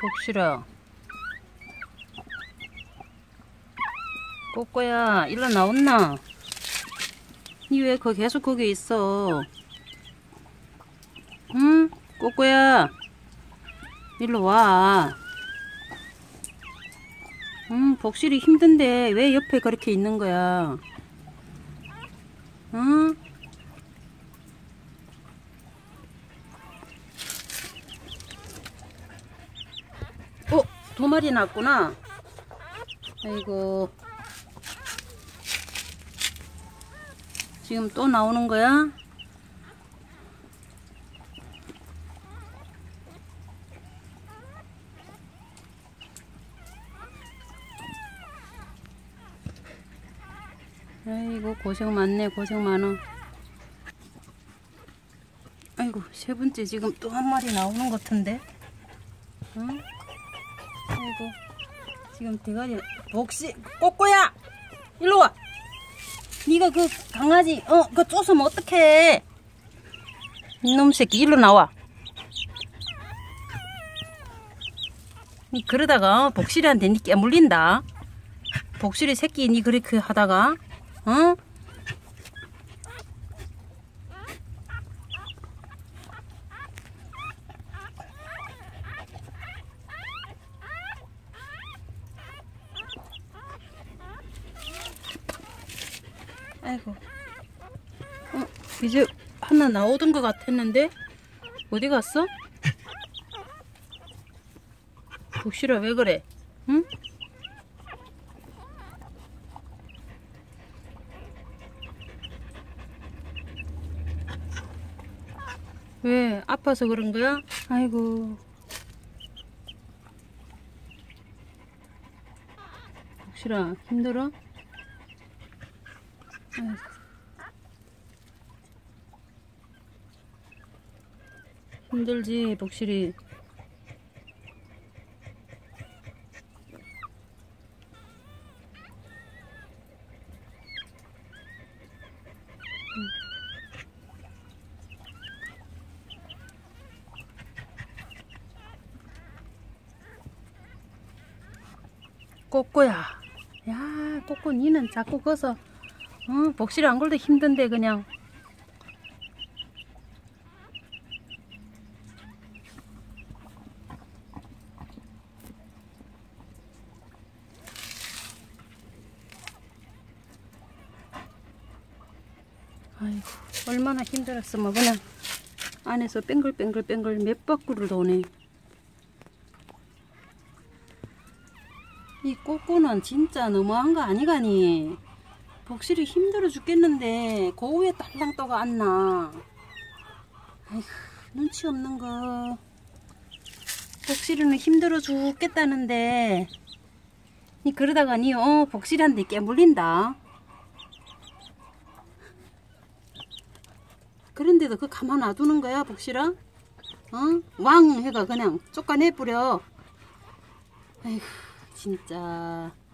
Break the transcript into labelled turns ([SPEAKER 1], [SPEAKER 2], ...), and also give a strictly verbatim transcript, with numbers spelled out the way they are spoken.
[SPEAKER 1] 복실아, 꼬꼬야, 일로 나왔나? 니 왜 거 계속 거기 있어? 응? 꼬꼬야, 일로 와. 응, 복실이 힘든데 왜 옆에 그렇게 있는 거야? 응? 어? 두 마리 났구나. 아이고, 지금 또 나오는 거야? 아이고, 고생 많네. 고생 많어. 아이고, 세 번째 지금 또 한 마리 나오는 것 같은데. 응? 아이고, 지금 대가리. 복시, 꼬꼬야, 일로 와. 네가 그 강아지 어 그거 쫓으면 어떡해. 이놈 새끼, 일로 나와. 그러다가 복실이한테 니 깨물린다. 복실이 새끼 니 그렇게 하다가 어? 아이고, 어, 이제 하나 나오던 것 같았는데 어디 갔어? 복실아, 왜 그래? 응? 왜? 아파서 그런 거야? 아이고, 복실아, 힘들어? 아이고. 힘들지, 복실이. 꼬꼬야, 야, 꼬꼬 니는 자꾸 거서 어, 복실이 안 걸도 힘든데 그냥. 아이고, 얼마나 힘들었으면 그냥 안에서 뺑글뺑글뺑글 몇 바퀴를 도네. 이 꼬꼬는 진짜 너무한 거 아니가니? 복실이 힘들어 죽겠는데 고우에 딸랑 떠가 안나. 아이고, 눈치 없는 거. 복실이는 힘들어 죽겠다는데 니 그러다가 니 어 복실이한테 깨물린다. 그런데도 그 가만 놔두는 거야, 복실아? 어? 왕 해가 그냥 쫓아내버려. 아이고, 진짜.